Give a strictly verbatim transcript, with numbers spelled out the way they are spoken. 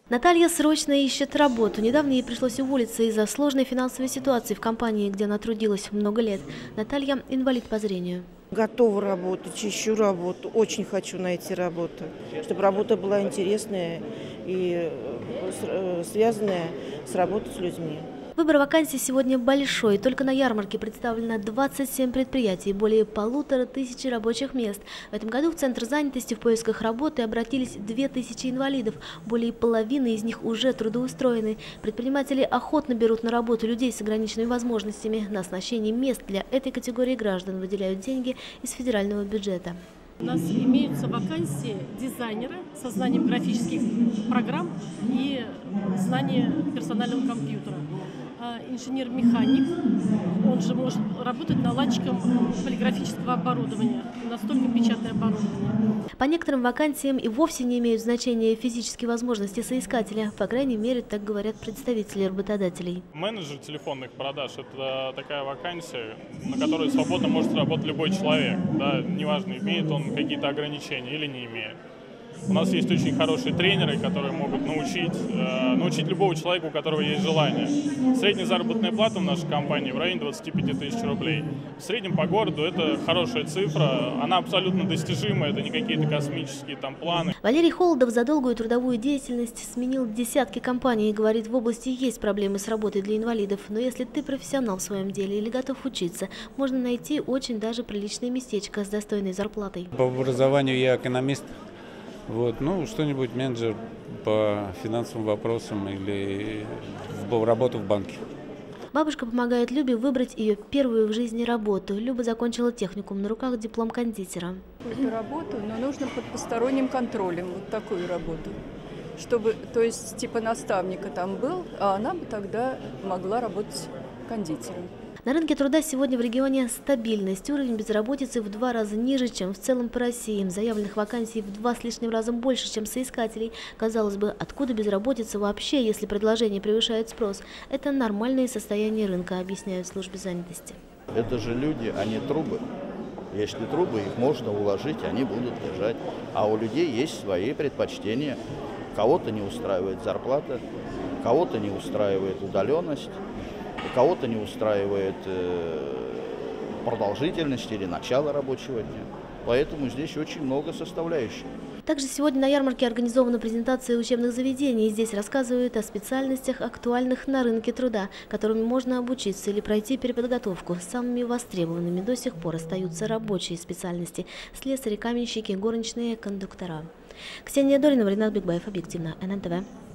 Наталья срочно ищет работу. Недавно ей пришлось уволиться из-за сложной финансовой ситуации в компании, где она трудилась много лет. Наталья – инвалид по зрению. Готова работать, ищу работу, очень хочу найти работу, чтобы работа была интересная и связанная с работой с людьми. Выбор вакансий сегодня большой. Только на ярмарке представлено двадцать семь предприятий, более полутора тысячи рабочих мест. В этом году в Центр занятости в поисках работы обратились две тысячи инвалидов. Более половины из них уже трудоустроены. Предприниматели охотно берут на работу людей с ограниченными возможностями. На оснащение мест для этой категории граждан выделяют деньги из федерального бюджета. У нас имеются вакансии дизайнера со знанием графических программ и знания персонального компьютера. Инженер-механик, он же может работать наладчиком полиграфического оборудования, настолько печатное оборудование. По некоторым вакансиям и вовсе не имеют значения физические возможности соискателя. По крайней мере, так говорят представители работодателей. Менеджер телефонных продаж – это такая вакансия, на которой свободно может работать любой человек. Да, неважно, имеет он какие-то ограничения или не имеет. У нас есть очень хорошие тренеры, которые могут научить, э, научить любого человека, у которого есть желание. Средняя заработная плата в нашей компании в районе двадцати пяти тысяч рублей. В среднем по городу это хорошая цифра, она абсолютно достижима, это не какие-то космические там планы. Валерий Холодов за долгую трудовую деятельность сменил десятки компаний и говорит, в области есть проблемы с работой для инвалидов. Но если ты профессионал в своем деле или готов учиться, можно найти очень даже приличное местечко с достойной зарплатой. По образованию я экономист. Вот, ну, что-нибудь менеджер по финансовым вопросам или в работу в банке. Бабушка помогает Любе выбрать ее первую в жизни работу. Люба закончила техникум, на руках диплом кондитера. Какую-то работу, но нужно под посторонним контролем, вот такую работу. Чтобы, то есть, типа наставника там был, а она бы тогда могла работать кондитером. На рынке труда сегодня в регионе стабильность. Уровень безработицы в два раза ниже, чем в целом по России. Заявленных вакансий в два с лишним раза больше, чем соискателей. Казалось бы, откуда безработица вообще, если предложение превышает спрос? Это нормальное состояние рынка, объясняют в службе занятости. Это же люди, а не трубы. Если трубы, их можно уложить, они будут лежать. А у людей есть свои предпочтения. Кого-то не устраивает зарплата, кого-то не устраивает удаленность. Кого-то не устраивает продолжительность или начало рабочего дня. Поэтому здесь очень много составляющих. Также сегодня на ярмарке организована презентация учебных заведений. Здесь рассказывают о специальностях, актуальных на рынке труда, которыми можно обучиться или пройти переподготовку. Самыми востребованными до сих пор остаются рабочие специальности – слесари, каменщики, горничные, кондуктора. Ксения Долинова, Ренат Бигбаев, объективно, эн эн тэ вэ.